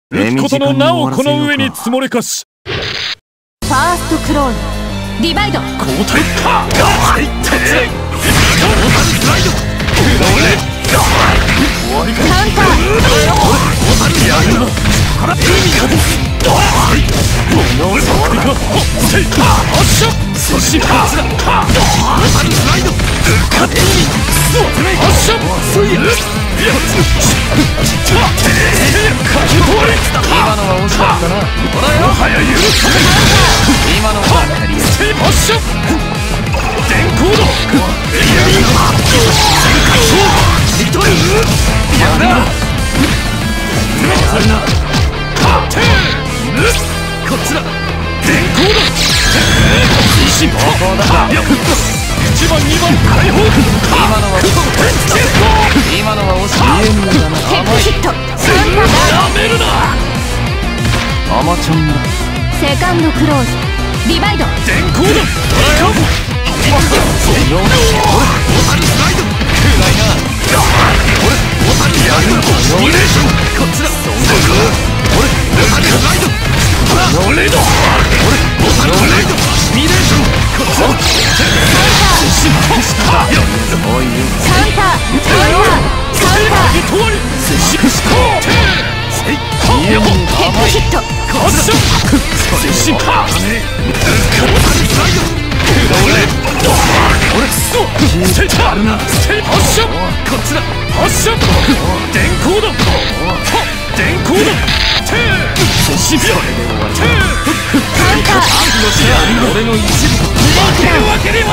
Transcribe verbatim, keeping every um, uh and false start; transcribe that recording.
打つことのなおこの上に積もれかし。 ファーストクローンディバイド。 交代か。はい、立つ。スライド。終わりか。 カウンター。 やるな。から意味が。はい。もの触りか。せい。発射。そして発だ。スライド。勝手に。発射。そうや。今のは惜しかったな。ほらよ、早いよ。今のは当たりや。発射。電光だ。エアリー。一人。やるな。やるな。はっ。こっちだ。電光だ。自信ここだ。いちばんにばん解放。今のは今のは惜しい。 ヘッドヒット。 やめるな。アマちゃんだ。 セカンドクローズディバイド。 電光だ。俺オタルスライド。暗いな。俺オタルスライド。シミュレーション。こっちだ。俺オタルスライド。俺だ。俺オタルスライド。シミュレーション。こっちだ。失敗した。おいよ。 カウンター。カウンター。カウンター。 止まり。失敗した。ヘッドヒット。 発射。失敗。オタルスライド。俺俺クソセイター発射。こっちだ。発射。電光だ。電光だ。テー失敗。テーカウンター。 俺の一部と分けるわけに